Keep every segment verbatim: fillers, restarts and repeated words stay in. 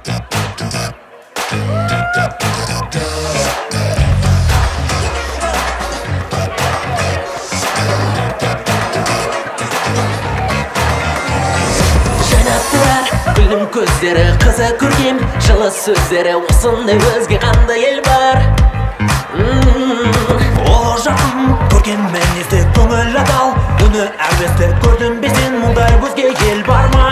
Gülüm көздері қызы көргем, жылы сөздері осындай өзге қандай ел бар. Олы жақын көрген мінезді көңіл адал, үні әуесті көрдім бесен, мұндай өзге ел бар ма?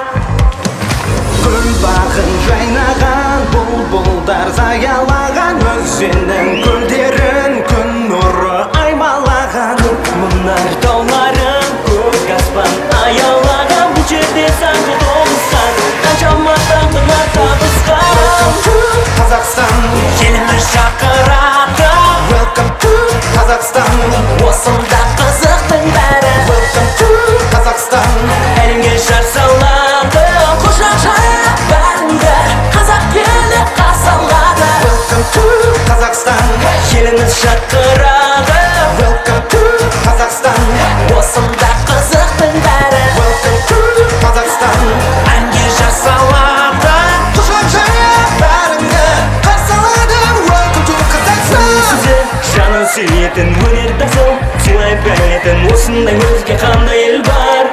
Гүл бағын жайнаған, бұлбұлдар заялаған, өзеннің көлдерін күн нұры аймалаған, Мұнар тауларын көк аспан аялаған, бұл жерде саңғы тоғысқан, қаншама таңдылар табысқан. Welcome to Казахстан, Еліміз шақырады, Welcome to Казахстан, осында қызықтың бәрі. Welcome to Казахстан, Әлемге жар салады, құшақ жайып бәріңді, қазақ елі қарсы алады. Welcome to Казахстан, Еліміз шақырады, Welcome to Казахстан, осында қызықтың бәрі. Welcome to Казахстан, Әнге жар салады, құшақ жайып бәріңді қарсы алады. Welcome to Казахстан. сөзі жанын сүйетін өнер тәсіл, сыйлай білетін осындай өзге қандай ел бар.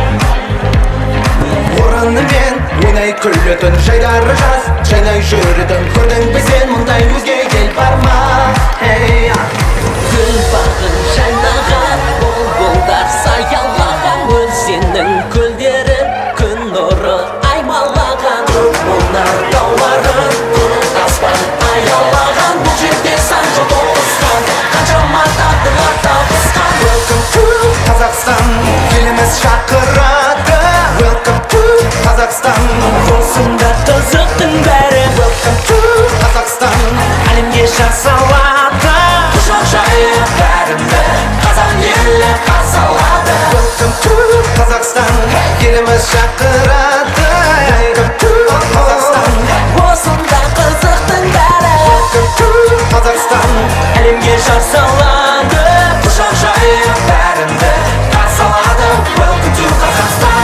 Орынымен ойнай күлетін жайдары жаз, жайнай жүретін көрдің бе сен, мұндай өзге ел бар ма? Hey, Гүл бағын жайнаған, бұлбұлдар саялаған, өзеннің көлдері күн нұры аймалаған, мұнар тауларын көк аспан аялаған, бұл жерде саңғы тоғысқан, қаншама тағдырлар табысқан. Welcome to Казахстан, еліміз шақырады. Welcome to Казахстан, Осында қызықтың бәрі. Welcome to Казахстан, Әлемге жар салады, құшақ жайып бәріңді, қазақ елі қарсы алады. Welcome to Казахстан, еліміз шақырады. Welcome to Казахстан, Осында қызықтың бәрі. Welcome to Казахстан, Әлемге жар салады, құшақ жайып бәріңді қарсы алады. Welcome to Казахстан.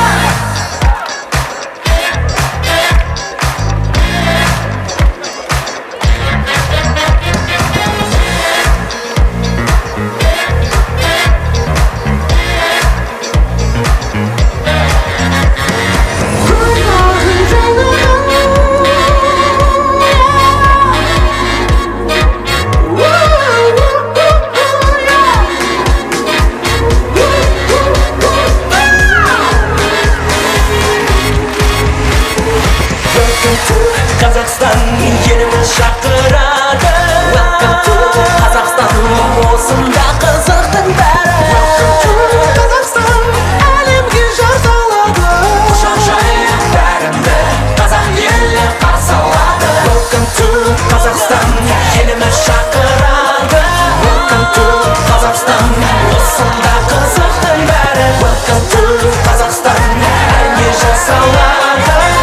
Казахстан, еліміз шақырады. Welcome to Казахстан, осында қызықтың бәрі. Welcome to Казахстан, әлемге жар салады. Құшақ жайып бәріңді, қазақ елі қарсы алады. Welcome to Казахстан, еліміз шақырады. Welcome to Казахстан, осында қызықтың бәрі. Welcome to Казахстан, әлемге жар салады.